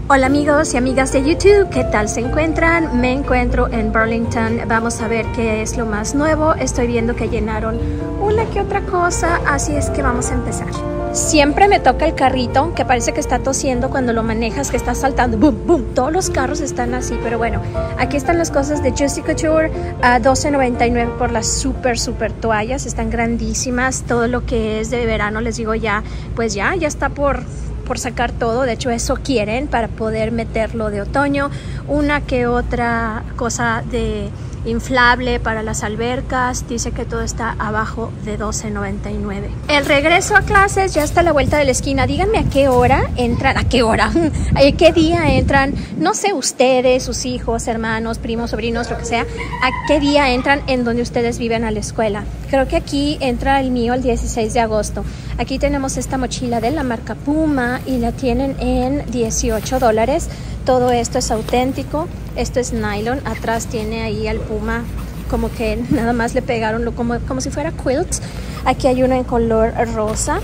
Hola amigos y amigas de YouTube, ¿qué tal se encuentran? Me encuentro en Burlington, vamos a ver qué es lo más nuevo. Estoy viendo que llenaron una que otra cosa, así es que vamos a empezar. Siempre me toca el carrito que parece que está tosiendo cuando lo manejas, que está saltando, boom, boom. Todos los carros están así, pero bueno, aquí están las cosas de Juicy Couture a $12.99 por las super toallas, están grandísimas. Todo lo que es de verano, les digo ya, pues ya está por sacar todo. De hecho eso quieren para poder meterlo de otoño. Una que otra cosa de inflable para las albercas. Dice que todo está abajo de $12.99. El regreso a clases ya está a la vuelta de la esquina. Díganme a qué hora entran, a qué hora, a qué día entran, no sé, ustedes, sus hijos, hermanos, primos, sobrinos, lo que sea, a qué día entran en donde ustedes viven a la escuela. Creo que aquí entra el mío el 16 de agosto. Aquí tenemos esta mochila de la marca Puma y la tienen en $18. Todo esto es auténtico, esto es nylon. Atrás tiene ahí al Puma, como que nada más le pegaron como si fuera quilts. Aquí hay una en color rosa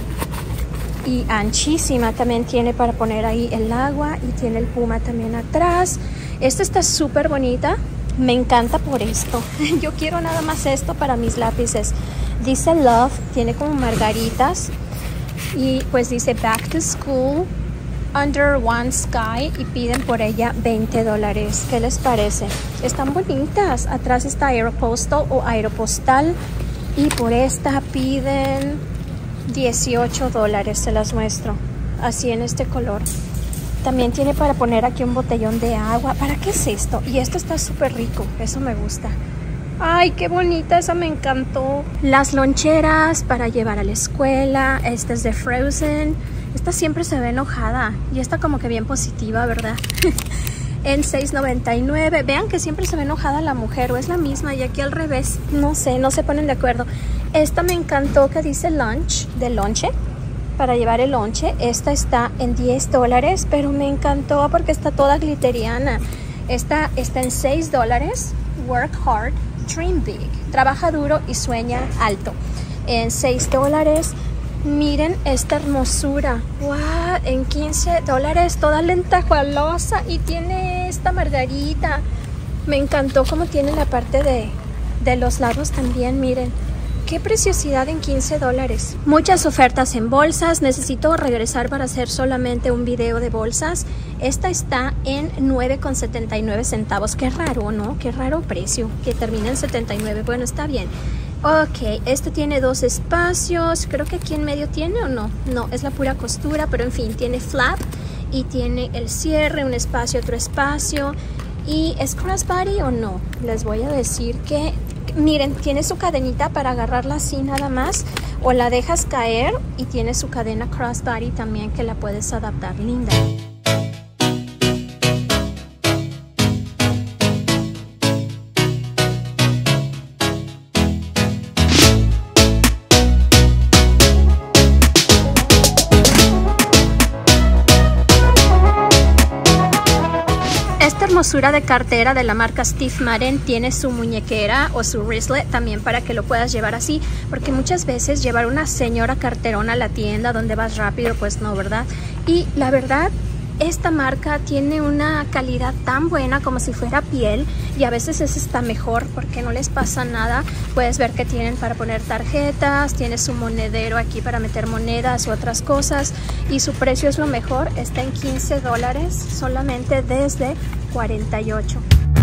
y anchísima, también tiene para poner ahí el agua y tiene el Puma también atrás. Esta está súper bonita, me encanta por esto. Yo quiero nada más esto para mis lápices. Dice Love, tiene como margaritas y pues dice Back to School Under One Sky y piden por ella $20. ¿Qué les parece? Están bonitas. Atrás está Aeropostal o Aeropostal y por esta piden $18. Se las muestro así en este color. También tiene para poner aquí un botellón de agua. ¿Para qué es esto? Y esto está súper rico, eso me gusta. Ay, qué bonita, esa me encantó. Las loncheras para llevar a la escuela. Esta es de Frozen. Esta siempre se ve enojada y esta como que bien positiva, ¿verdad? En $6.99. Vean que siempre se ve enojada la mujer, o es la misma, y aquí al revés. No sé, no se ponen de acuerdo. Esta me encantó que dice lunch, de lonche, para llevar el lonche. Esta está en $10, pero me encantó porque está toda glitteriana. Esta está en $6. Work hard, dream big. Trabaja duro y sueña alto. En $6. Miren esta hermosura. ¡Wow! En $15. Toda lentejuelosa y tiene esta margarita. Me encantó cómo tiene la parte de los lados también. Miren. ¡Qué preciosidad en $15! Muchas ofertas en bolsas. Necesito regresar para hacer solamente un video de bolsas. Esta está en 9.79 centavos. Qué raro, ¿no? Qué raro precio. Que termina en 79. Bueno, está bien. Ok, este tiene 2 espacios. Creo que aquí en medio tiene o no. No, es la pura costura, pero en fin, tiene flap y tiene el cierre, un espacio, otro espacio. ¿Y es crossbody o no? Les voy a decir que, miren, tiene su cadenita para agarrarla así nada más, o la dejas caer y tiene su cadena crossbody también que la puedes adaptar. Linda. Esta hermosura de cartera de la marca Steve Madden tiene su muñequera o su wristlet también para que lo puedas llevar así, porque muchas veces llevar una señora carterona a la tienda donde vas rápido, pues no, ¿verdad? Y la verdad, esta marca tiene una calidad tan buena como si fuera piel, y a veces es hasta mejor porque no les pasa nada. Puedes ver que tienen para poner tarjetas, tiene su monedero aquí para meter monedas u otras cosas, y su precio es lo mejor. Está en $15 solamente desde 48.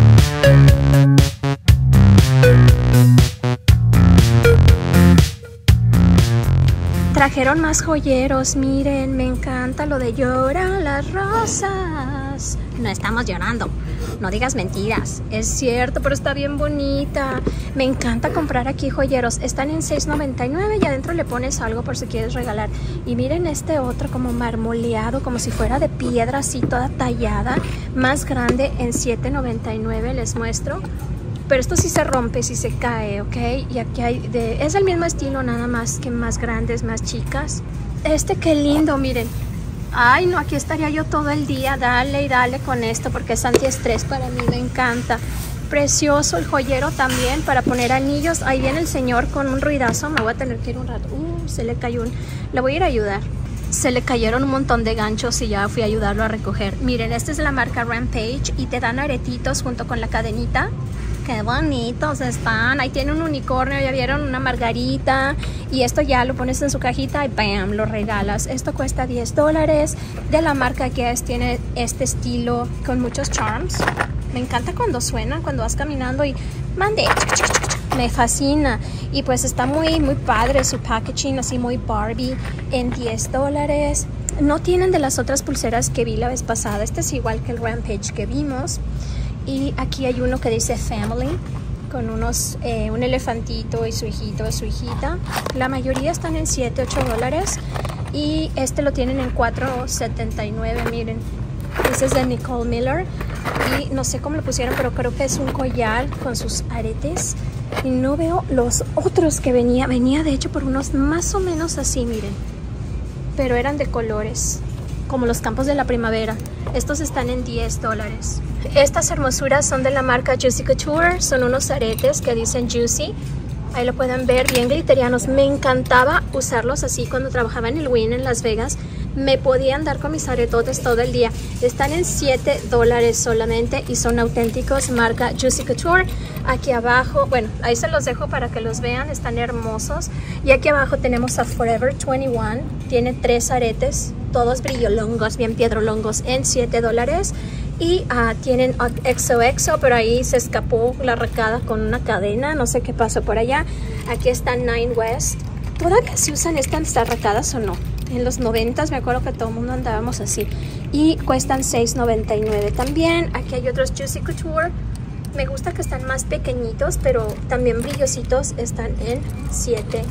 Trajeron más joyeros, miren, me encanta lo de lloran las rosas. No estamos llorando, no digas mentiras, es cierto, pero está bien bonita. Me encanta comprar aquí joyeros, están en $6.99 y adentro le pones algo por si quieres regalar. Y miren este otro como marmoleado, como si fuera de piedra, así toda tallada, más grande, en $7.99, les muestro. Pero esto sí se rompe, sí se cae, ¿ok? Y aquí hay es el mismo estilo, nada más que más grandes, más chicas. Este qué lindo, miren. Ay, no, aquí estaría yo todo el día, dale y dale con esto, porque es antiestrés para mí, me encanta. Precioso el joyero también para poner anillos. Ahí viene el señor con un ruidazo, me voy a tener que ir un rato. Se le cayó le voy a ir a ayudar. se le cayeron un montón de ganchos y ya fui a ayudarlo a recoger. Miren, esta es la marca Rampage y te dan aretitos junto con la cadenita. Qué bonitos están. Ahí tiene un unicornio, ya vieron, una margarita. Y esto ya lo pones en su cajita y ¡bam! Lo regalas. Esto cuesta $10. De la marca Guess, tiene este estilo con muchos charms. Me encanta cuando suena, cuando vas caminando y mande. Me fascina. Y pues está muy padre su packaging, así muy Barbie, en $10. No tienen de las otras pulseras que vi la vez pasada. Este es igual que el Rampage que vimos. Y aquí hay uno que dice Family, con un elefantito y su hijito o su hijita. La mayoría están en $7, $8. Y este lo tienen en $4.79, miren. Este es de Nicole Miller. Y no sé cómo lo pusieron, pero creo que es un collar con sus aretes. Y no veo los otros que venía. Venía de hecho por unos más o menos así, miren. Pero eran de colores, como los campos de la primavera. Estos están en $10. Estas hermosuras son de la marca Juicy Couture. Son unos aretes que dicen Juicy. Ahí lo pueden ver, bien gliterianos. Me encantaba usarlos así cuando trabajaba en el Wynn en Las Vegas. Me podía andar con mis aretotes todo el día. Están en $7 solamente y son auténticos, marca Juicy Couture. Aquí abajo, bueno, ahí se los dejo para que los vean, están hermosos. Y aquí abajo tenemos a Forever 21. Tiene 3 aretes, todos brillolongos, bien piedrolongos, en $7. Y tienen XOXO, pero ahí se escapó la arracada con una cadena, no sé qué pasó por allá. Aquí está Nine West. ¿Todavía se usan estas arracadas o no? En los 90s me acuerdo que todo el mundo andábamos así. Y cuestan $6.99 también. Aquí hay otros Juicy Couture. Me gusta que están más pequeñitos, pero también brillositos. Están en $7.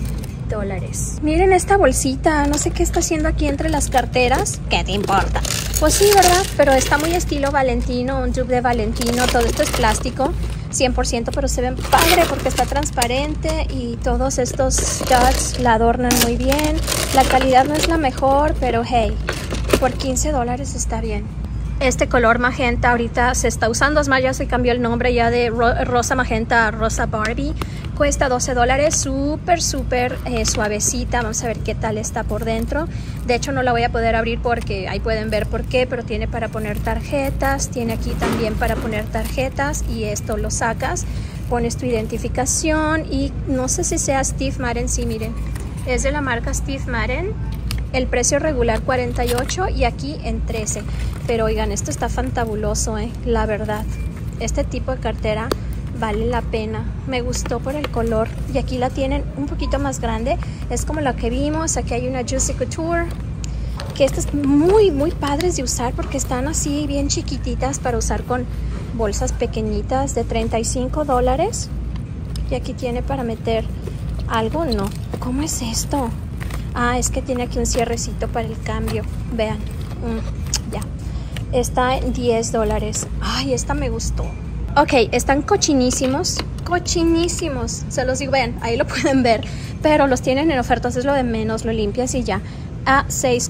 Miren esta bolsita. No sé qué está haciendo aquí entre las carteras. ¿Qué te importa? Pues sí, ¿verdad? Pero está muy estilo Valentino, un dupe de Valentino. Todo esto es plástico, 100%, pero se ven padre porque está transparente y todos estos studs la adornan muy bien. La calidad no es la mejor, pero hey, por $15 está bien. Este color magenta ahorita se está usando, es más, ya se cambió el nombre ya de rosa magenta a rosa Barbie. Cuesta $12, súper suavecita. Vamos a ver qué tal está por dentro. De hecho no la voy a poder abrir porque ahí pueden ver por qué, pero tiene para poner tarjetas, tiene aquí también para poner tarjetas y esto lo sacas, pones tu identificación y no sé si sea Steve Madden, sí, miren, es de la marca Steve Madden. El precio regular $48 y aquí en $13. Pero oigan, esto está fantabuloso, la verdad. Este tipo de cartera vale la pena. Me gustó por el color. Y aquí la tienen un poquito más grande. Es como la que vimos. Aquí hay una Juicy Couture. Que estas muy padres de usar porque están así bien chiquititas para usar con bolsas pequeñitas de $35. Y aquí tiene para meter algo, no. ¿Cómo es esto? Ah, es que tiene aquí un cierrecito para el cambio. Vean, ya. Está en $10. Ay, esta me gustó. Ok, están cochinísimos. Cochinísimos. Se los digo, vean, ahí lo pueden ver. Pero los tienen en ofertas, es lo de menos, lo limpias y ya. A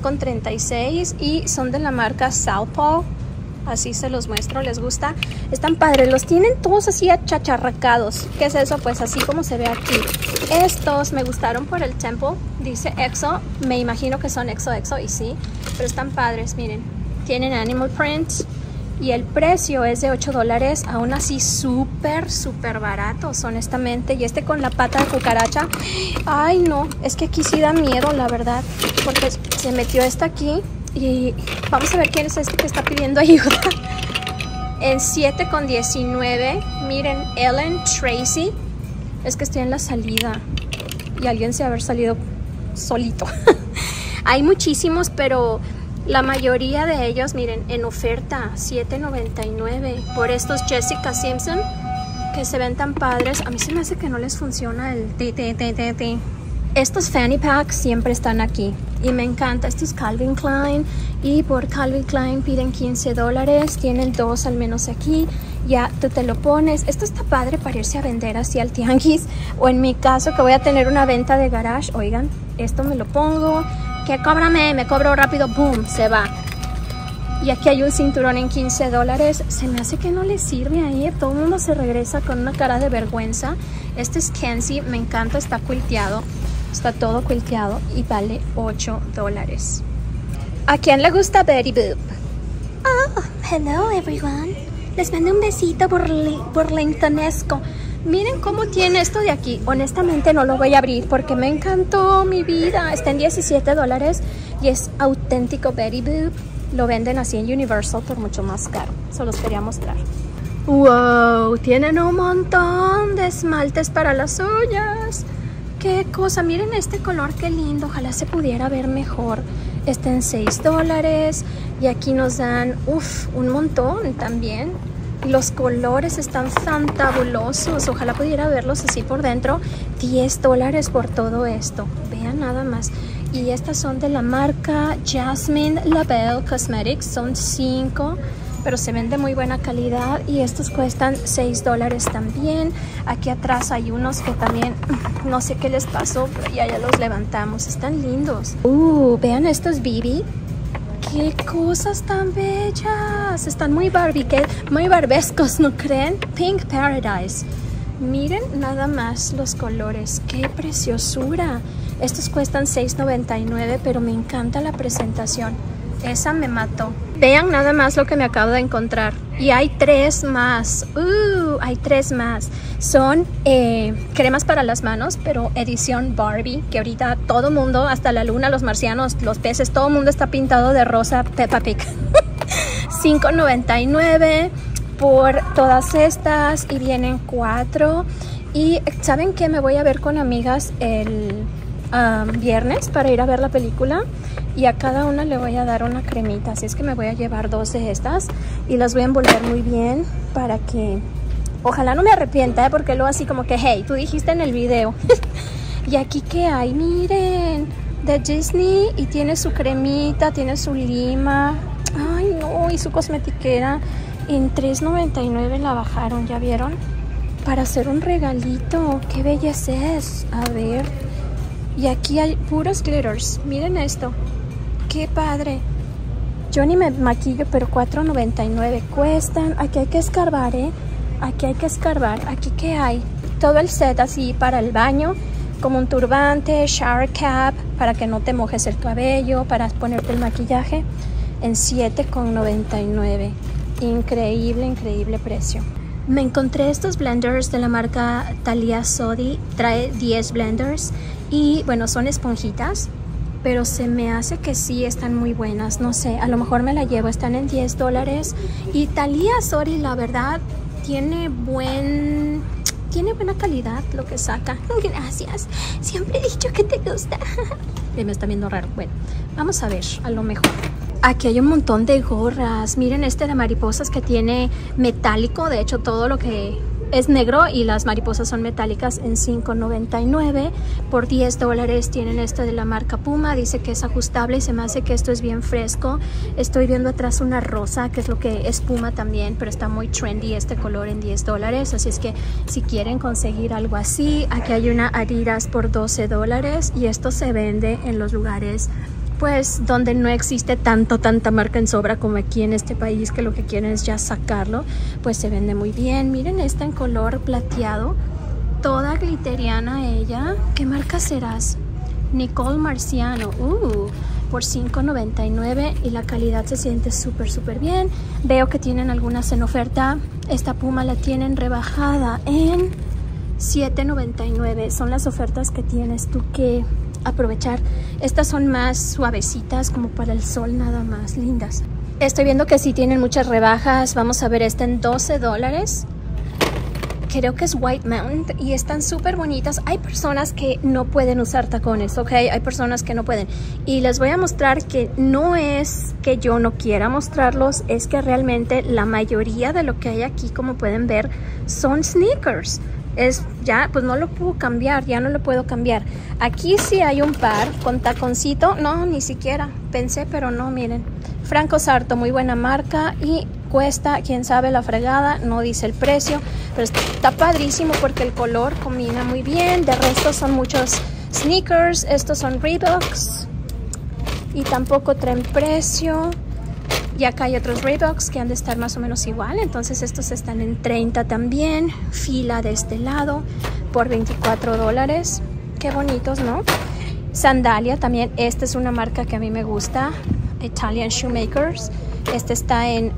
$6.36 y son de la marca Southpaw. Así se los muestro, les gusta. Están padres, los tienen todos así achacharracados. ¿Qué es eso? Pues así como se ve aquí. Estos me gustaron por el Temple. Dice EXO, me imagino que son XOXO y sí. Pero están padres, miren. Tienen animal print. Y el precio es de $8. Aún así súper baratos, honestamente. Y este con la pata de cucaracha. Ay no, es que aquí sí da miedo, la verdad. Porque se metió esta aquí. Y vamos a ver quién es este que está pidiendo ayuda. En $7.19. Miren, Ellen Tracy. Es que estoy en la salida y alguien se ha haber salido solito. Hay muchísimos, pero la mayoría de ellos, miren, en oferta, $7.99 por estos Jessica Simpson que se ven tan padres. A mí se me hace que no les funciona el ti. Estos fanny packs siempre están aquí y me encanta. Estos Calvin Klein y por Calvin Klein piden $15. Tienen 2 al menos aquí. Ya tú te lo pones. Esto está padre para irse a vender así al tianguis. O en mi caso que voy a tener una venta de garage. Oigan, esto me lo pongo. Que cóbrame, me cobro rápido. Boom, se va. Y aquí hay un cinturón en $15. Se me hace que no le sirve ahí. Todo el mundo se regresa con una cara de vergüenza. Este es Kenzie, me encanta, está quilteado. Está todo quilteado y vale $8. ¿A quién le gusta Betty Boop? Oh, hello everyone. Les mando un besito burlingtonesco. Miren cómo tiene esto de aquí. Honestamente no lo voy a abrir porque me encantó mi vida. Está en $17 y es auténtico Betty Boop. Lo venden así en Universal por mucho más caro. Se los quería mostrar. ¡Wow! Tienen un montón de esmaltes para las uñas. ¡Qué cosa! Miren este color, qué lindo. Ojalá se pudiera ver mejor. Está en $6. Y aquí nos dan, un montón también. Los colores están fantabulosos. Ojalá pudiera verlos así por dentro. $10 por todo esto. Vean nada más. Y estas son de la marca Jasmine Labelle Cosmetics. Son 5, pero se ven de muy buena calidad. Y estos cuestan $6 también. Aquí atrás hay unos que también no sé qué les pasó, pero ya los levantamos. Están lindos. Vean estos BB. ¡Qué cosas tan bellas! Están muy muy barbescos, ¿no creen? Pink Paradise. Miren nada más los colores. ¡Qué preciosura! Estos cuestan $6.99, pero me encanta la presentación. Esa me mató. Vean nada más lo que me acabo de encontrar. Y hay 3 más. Hay 3 más. Son cremas para las manos, pero edición Barbie. Que ahorita todo mundo, hasta la luna, los marcianos, los peces, todo el mundo está pintado de rosa Peppa Pig. $5.99 por todas estas. Y vienen 4. Y ¿saben qué? Me voy a ver con amigas el viernes para ir a ver la película. Y a cada una le voy a dar una cremita. Así es que me voy a llevar 2 de estas. Y las voy a envolver muy bien para que... Ojalá no me arrepienta, porque luego así como que, hey, tú dijiste en el video. Y aquí, ¿qué hay? Miren, de Disney. Y tiene su cremita, tiene su lima. Ay, no, y su cosmetiquera. En $3.99 la bajaron, ¿ya vieron? Para hacer un regalito. ¡Qué belleza es! A ver. Y aquí hay puros glitters. Miren esto. ¡Qué padre! Yo ni me maquillo, pero $4.99 cuestan. Aquí hay que escarbar, ¿eh? Aquí hay que escarbar. Aquí, ¿qué hay? Todo el set así para el baño. Como un turbante, shower cap, para que no te mojes el cabello, para ponerte el maquillaje. En $7.99. Increíble, increíble precio. Me encontré estos blenders de la marca Thalia Sodi. Trae 10 blenders. Y bueno, son esponjitas, pero se me hace que sí están muy buenas. No sé, a lo mejor me la llevo. Están en $10. Y Thalia Sodi, la verdad, tiene buena calidad lo que saca. Gracias. Siempre he dicho que te gusta. Me está viendo raro. Bueno, vamos a ver, a lo mejor. Aquí hay un montón de gorras. Miren este de mariposas que tiene metálico. De hecho, todo lo que es negro y las mariposas son metálicas en $5.99. Por $10 tienen este de la marca Puma. Dice que es ajustable y se me hace que esto es bien fresco. Estoy viendo atrás una rosa, que es lo que es Puma también, pero está muy trendy este color en $10. Así es que si quieren conseguir algo así, aquí hay una Adidas por $12 y esto se vende en los lugares pues donde no existe tanta marca en sobra como aquí en este país, que lo que quieren es ya sacarlo. Pues se vende muy bien. Miren esta en color plateado, toda glitteriana ella. ¿Qué marca serás? Nicole Marciano. Por $5.99 y la calidad se siente súper bien. Veo que tienen algunas en oferta. Esta Puma la tienen rebajada en $7.99. Son las ofertas que tienes tú que aprovechar. Estas son más suavecitas, como para el sol nada más, lindas. Estoy viendo que sí tienen muchas rebajas. Vamos a ver esta en $12. Creo que es White Mountain y están súper bonitas. Hay personas que no pueden usar tacones, ¿ok? Hay personas que no pueden. Y les voy a mostrar que no es que yo no quiera mostrarlos, es que realmente la mayoría de lo que hay aquí, como pueden ver, son sneakers. Ya, pues no lo puedo cambiar, ya no lo puedo cambiar. Aquí sí hay un par con taconcito. No, ni siquiera pensé, pero no, miren. Franco Sarto, muy buena marca y cuesta, quién sabe la fregada, no dice el precio, pero está padrísimo porque el color combina muy bien. De resto son muchos sneakers. Estos son Reeboks y tampoco traen precio. Y acá hay otros Reeboks que han de estar más o menos igual. Entonces estos están en $30 también. Fila de este lado por $24. Qué bonitos, ¿no? Sandalia también. Esta es una marca que a mí me gusta. Italian Shoemakers. Este está en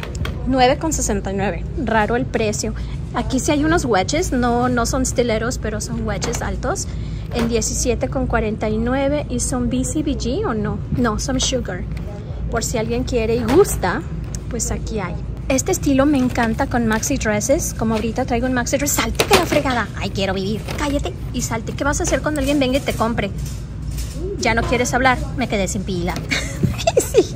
$9.69. Raro el precio. Aquí sí hay unos wedges, no son stileros, pero son wedges altos. En $17.49. ¿Y son BCBG o no? No, son Sugar. Por si alguien quiere y gusta, pues aquí hay. Este estilo me encanta con maxi dresses. Como ahorita traigo un maxi dress. Salte que la fregada. Ay, quiero vivir. Cállate y salte. ¿Qué vas a hacer cuando alguien venga y te compre? ¿Ya no quieres hablar? Me quedé sin pila. Sí.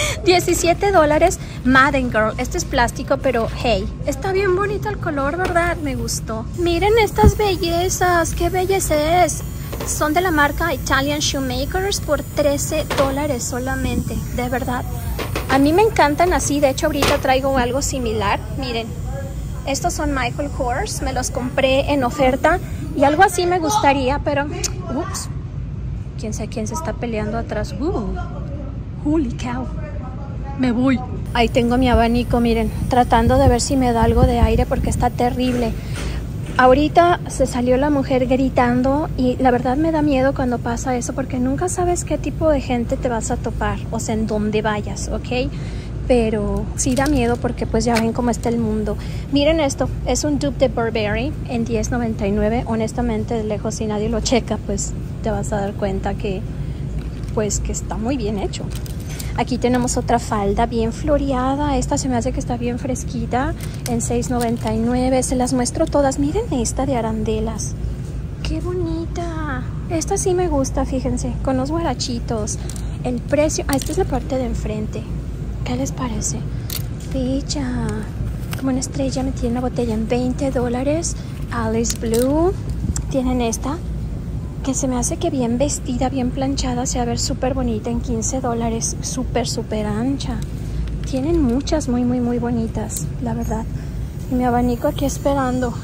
$17. Madden Girl. Este es plástico, pero hey, está bien bonito el color, ¿verdad? Me gustó. Miren estas bellezas. ¿Qué belleza es? Son de la marca Italian Shoemakers por $13 solamente. De verdad. A mí me encantan así. De hecho, ahorita traigo algo similar. Miren. Estos son Michael Kors. Me los compré en oferta. Y algo así me gustaría, pero... Ups. Quién sabe quién se está peleando atrás. Holy cow. Me voy. Ahí tengo mi abanico, miren, tratando de ver si me da algo de aire porque está terrible. Ahorita se salió la mujer gritando y la verdad me da miedo cuando pasa eso porque nunca sabes qué tipo de gente te vas a topar, o sea, en dónde vayas, ¿ok? Pero sí da miedo porque pues ya ven cómo está el mundo. Miren esto, es un dupe de Burberry en $10.99. Honestamente, de lejos, si nadie lo checa, pues te vas a dar cuenta que pues que está muy bien hecho. Aquí tenemos otra falda bien floreada. Esta se me hace que está bien fresquita en $6.99. Se las muestro todas. Miren esta de arandelas. ¡Qué bonita! Esta sí me gusta, fíjense, con los guarachitos. El precio... esta es la parte de enfrente. ¿Qué les parece? Bella. Como una estrella metida en una botella en $20. Alice Blue. Tienen esta, que se me hace que bien vestida, bien planchada, se va a ver súper bonita en $15. Súper ancha. Tienen muchas muy bonitas, la verdad. Y mi abanico aquí esperando.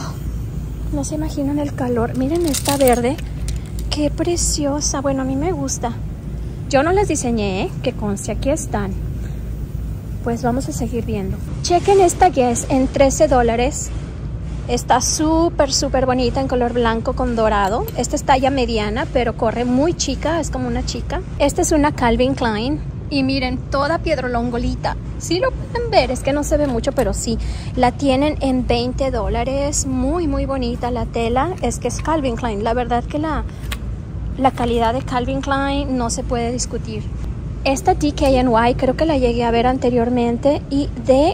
No se imaginan el calor. Miren esta verde. Qué preciosa. Bueno, a mí me gusta. Yo no las diseñé, ¿eh? Que conste, aquí están. Pues vamos a seguir viendo. Chequen esta Guess en $13. Está súper bonita en color blanco con dorado. Esta es talla mediana, pero corre muy chica, es como una chica. Esta es una Calvin Klein. Y miren, toda piedrolongolita. Sí lo pueden ver, es que no se ve mucho, pero sí. La tienen en $20. Muy bonita la tela. Es que es Calvin Klein. La verdad que la calidad de Calvin Klein no se puede discutir. Esta DKNY creo que la llegué a ver anteriormente y de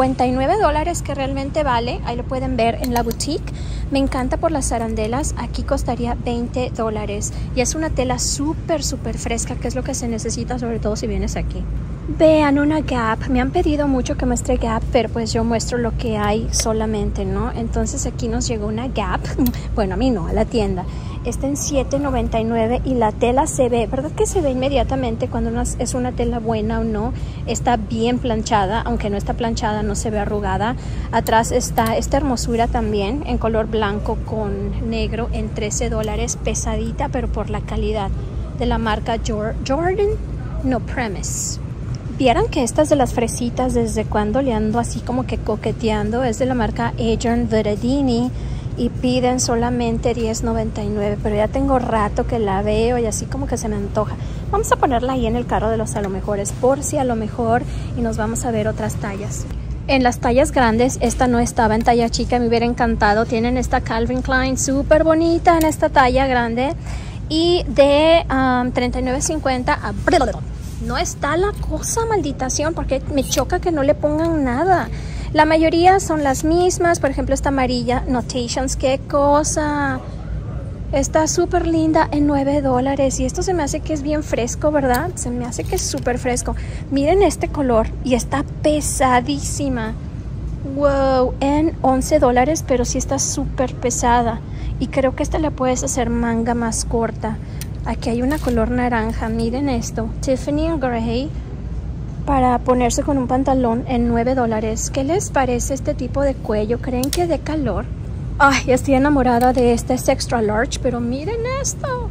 $59 que realmente vale. Ahí lo pueden ver en la boutique. Me encanta por las arandelas. Aquí costaría $20 y es una tela súper fresca, que es lo que se necesita, sobre todo si vienes aquí. Vean una Gap. Me han pedido mucho que muestre Gap, pero pues yo muestro lo que hay solamente, ¿no? Entonces aquí nos llegó una Gap. Bueno, a mí no, a la tienda. Está en $7.99 y la tela se ve, ¿verdad que se ve inmediatamente cuando es una tela buena o no? Está bien planchada, aunque no está planchada, no se ve arrugada. Atrás está esta hermosura también en color blanco con negro en $13, pesadita, pero por la calidad de la marca Jordan, no, Premise. Vieran que estas de las fresitas, desde cuando le ando así como que coqueteando, es de la marca Adrian Veradini. Y piden solamente $10.99, pero ya tengo rato que la veo y así como que se me antoja. Vamos a ponerla ahí en el carro de los a lo mejores, por si a lo mejor, y nos vamos a ver otras tallas. En las tallas grandes, esta no estaba en talla chica, me hubiera encantado. Tienen esta Calvin Klein súper bonita en esta talla grande y de $39.50 a... No está la cosa, malditación, porque me choca que no le pongan nada. La mayoría son las mismas. Por ejemplo, esta amarilla, Notations, qué cosa. Está súper linda en $9. Y esto se me hace que es bien fresco, ¿verdad? Se me hace que es súper fresco. Miren este color y está pesadísima. Wow, en $11, pero sí está súper pesada. Y creo que esta le puedes hacer manga más corta. Aquí hay una color naranja, miren esto. Tiffany Gray. Para ponerse con un pantalón en $9. ¿Qué les parece este tipo de cuello? ¿Creen que dé calor? Ay, estoy enamorada de este, es extra large, pero miren esto.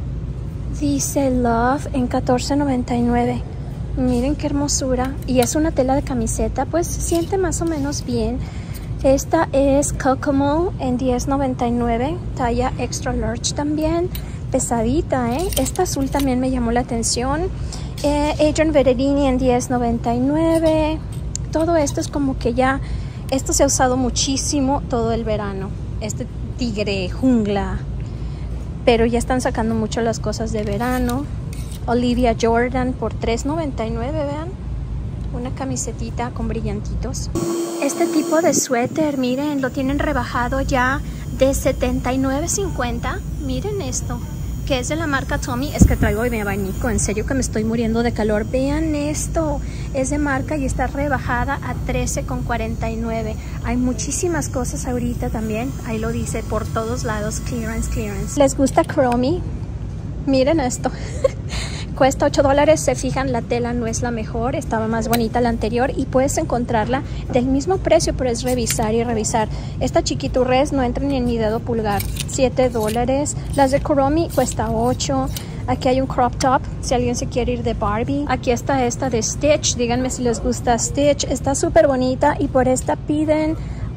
Dice Love en $14.99. Miren qué hermosura. Y es una tela de camiseta, pues se siente más o menos bien. Esta es Kokomo en $10.99, talla extra large también. Pesadita, ¿eh? Esta azul también me llamó la atención. Adrian Veredini en $10.99. Todo esto es como que ya, esto se ha usado muchísimo todo el verano. Este tigre, jungla. Pero ya están sacando mucho las cosas de verano. Olivia Jordan por $3.99, vean. Una camisetita con brillantitos. Este tipo de suéter, miren, lo tienen rebajado ya de $79.50. Miren esto, que es de la marca Tommy. Es que traigo mi abanico, en serio que me estoy muriendo de calor. Vean esto, es de marca y está rebajada a $13.49. Hay muchísimas cosas ahorita también. Ahí lo dice por todos lados, clearance, clearance. ¿Les gusta Cromie? Miren esto. Cuesta $8, se fijan, la tela no es la mejor, estaba más bonita la anterior y puedes encontrarla del mismo precio, pero es revisar y revisar. Esta chiquiturres no entra ni en mi dedo pulgar, $7. Las de Cromie cuesta $8. Aquí hay un crop top, si alguien se quiere ir de Barbie. Aquí está esta de Stitch, díganme si les gusta Stitch, está súper bonita y por esta piden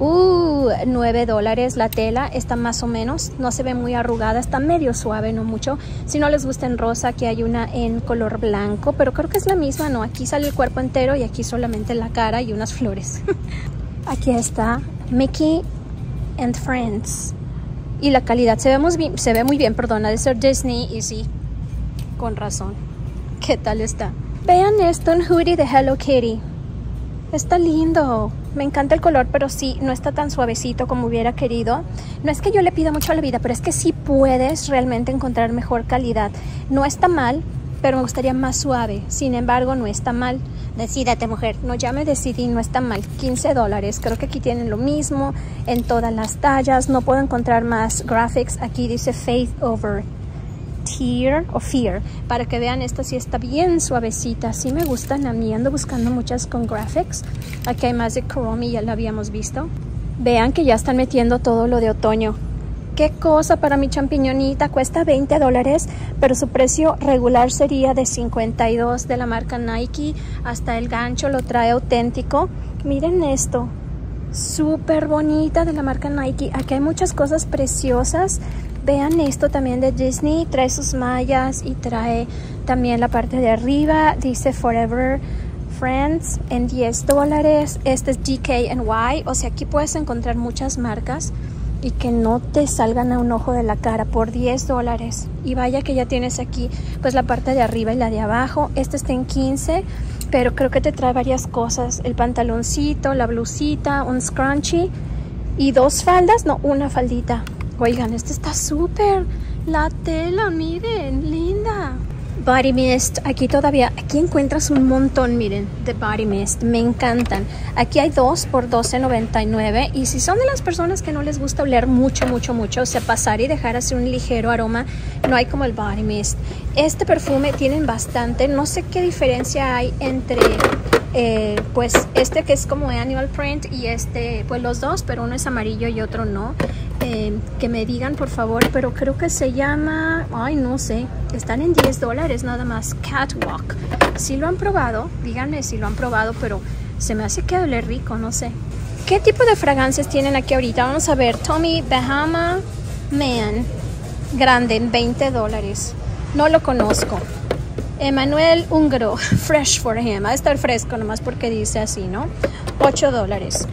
$9. La tela está más o menos, no se ve muy arrugada, está medio suave, no mucho. Si no les gusta en rosa, aquí hay una en color blanco, pero creo que es la misma, no, aquí sale el cuerpo entero y aquí solamente la cara y unas flores. Aquí está Mickey and Friends y la calidad se ve muy bien, perdona, de ser Disney y sí, con razón. ¿Qué tal está? Vean esto, un hoodie de Hello Kitty. Está lindo, me encanta el color, pero sí, no está tan suavecito como hubiera querido. No es que yo le pida mucho a la vida, pero es que sí puedes realmente encontrar mejor calidad. No está mal, pero me gustaría más suave. Sin embargo, no está mal. Decídate, mujer. No, ya me decidí, no está mal. $15. Creo que aquí tienen lo mismo en todas las tallas. No puedo encontrar más graphics. Aquí dice Faith Over Tear o Fear, para que vean, esta sí está bien suavecita, sí me gustan a mí, ando buscando muchas con graphics. Aquí hay más de Cromie, ya la habíamos visto. Vean que ya están metiendo todo lo de otoño. Qué cosa para mi champiñonita, cuesta $20, pero su precio regular sería de $52 de la marca Nike. Hasta el gancho lo trae auténtico. Miren esto, súper bonita de la marca Nike. Aquí hay muchas cosas preciosas. Vean esto también de Disney, trae sus mallas y trae también la parte de arriba, dice Forever Friends en $10. Este es DKNY, o sea, aquí puedes encontrar muchas marcas y que no te salgan a un ojo de la cara por $10. Y vaya que ya tienes aquí pues la parte de arriba y la de abajo. Este está en $15, pero creo que te trae varias cosas, el pantaloncito, la blusita, un scrunchie y dos faldas, no, una faldita. Oigan, este está súper, la tela, miren, linda. Body Mist, aquí encuentras un montón, miren, de Body Mist, me encantan. Aquí hay dos por $12.99 y si son de las personas que no les gusta oler mucho, o sea, pasar y dejar así un ligero aroma, no hay como el Body Mist. Este perfume tienen bastante, no sé qué diferencia hay entre pues este que es como Animal Print y este, pues los dos, pero uno es amarillo y otro no. Que me digan por favor, pero creo que se llama, ay no sé, están en $10 nada más. Catwalk, si lo han probado, díganme si lo han probado, pero se me hace que huele rico, no sé. ¿Qué tipo de fragancias tienen aquí ahorita? Vamos a ver, Tommy Bahama Man, grande en $20, no lo conozco. Emmanuel Húngaro, Fresh for Him, va a estar fresco nomás porque dice así, ¿no? $8.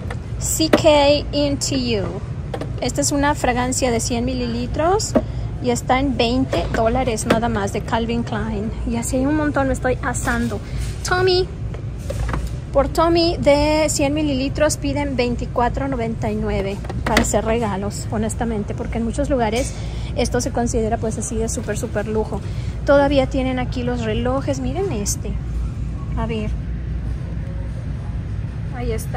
CK Into You. Esta es una fragancia de 100 mililitros y está en $20 nada más, de Calvin Klein. Y así hay un montón, me estoy asando. Tommy, por Tommy de 100 mililitros piden $24.99 para hacer regalos, honestamente, porque en muchos lugares esto se considera pues así de súper lujo. Todavía tienen aquí los relojes, miren este. A ver. Ahí está.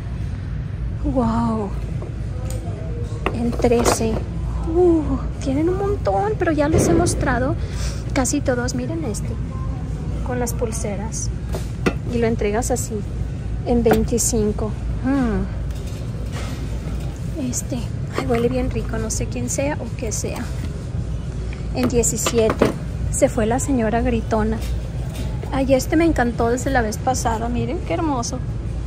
Wow. En 13. Tienen un montón, pero ya les he mostrado casi todos. Miren este, con las pulseras, y lo entregas así en 25. Este, ay, huele bien rico, no sé quién sea o qué sea. En 17. Se fue la señora gritona. Ay, este me encantó desde la vez pasada, miren qué hermoso.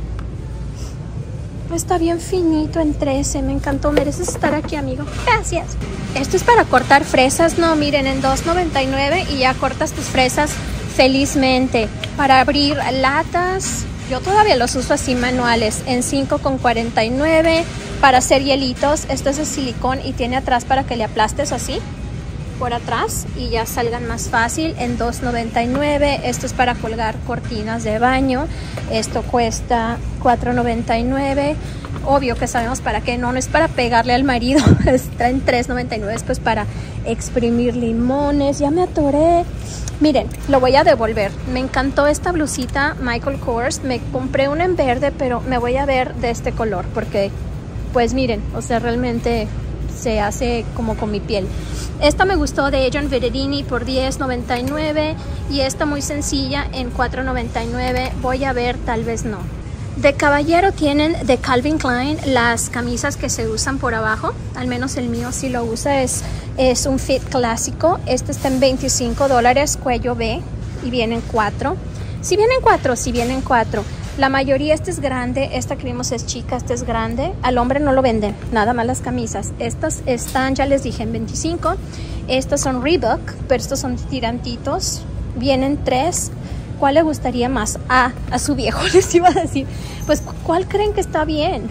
Está bien finito en 13, me encantó, mereces estar aquí, amigo. Gracias. Esto es para cortar fresas, no, miren, en $2.99 y ya cortas tus fresas felizmente. Para abrir latas, yo todavía los uso así manuales, en $5.49. Para hacer hielitos, esto es de silicón y tiene atrás para que le aplastes así por atrás y ya salgan más fácil, en $2.99. Esto es para colgar cortinas de baño, esto cuesta $4.99. Obvio que sabemos para qué, no es para pegarle al marido, está en $3.99, es pues para exprimir limones. Ya me atoré. Miren, lo voy a devolver. Me encantó esta blusita Michael Kors, me compré una en verde, pero me voy a ver de este color porque pues miren, o sea, realmente se hace como con mi piel. Esta me gustó de Adrian Veterini por $10.99 y esta muy sencilla en $4.99. Voy a ver, tal vez no. De caballero tienen de Calvin Klein las camisas que se usan por abajo, al menos el mío sí lo usa, es un fit clásico. Este está en $25, cuello B, y vienen 4. Si vienen 4, si vienen 4. La mayoría, esta es grande, esta que vimos es chica, esta es grande. Al hombre no lo venden, nada más las camisas. Estas están, ya les dije, en 25. Estos son Reebok, pero estos son tirantitos. Vienen 3. ¿Cuál le gustaría más? A su viejo les iba a decir. Pues, ¿cuál creen que está bien?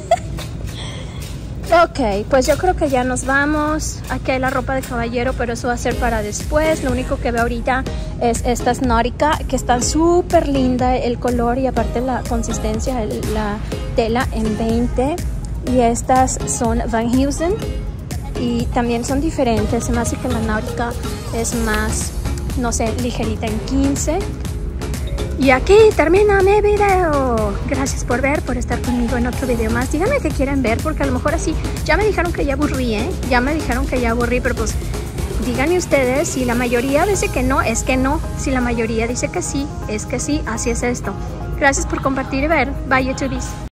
Ok, pues yo creo que ya nos vamos. Aquí hay la ropa de caballero, pero eso va a ser para después. Lo único que veo ahorita es estas Nautica, que están súper linda el color y aparte la consistencia, la tela en 20. Y estas son Van Heusen y también son diferentes. Se me hace que la Nautica es más, no sé, ligerita en 15. Y aquí termina mi video. Gracias por ver, por estar conmigo en otro video más. Díganme qué quieren ver, porque a lo mejor así, ya me dijeron que ya aburrí, ya me dijeron que ya aburrí, pero pues díganme ustedes. Si la mayoría dice que no, es que no. Si la mayoría dice que sí, es que sí. Así es esto. Gracias por compartir y ver. Bye, YouTubies.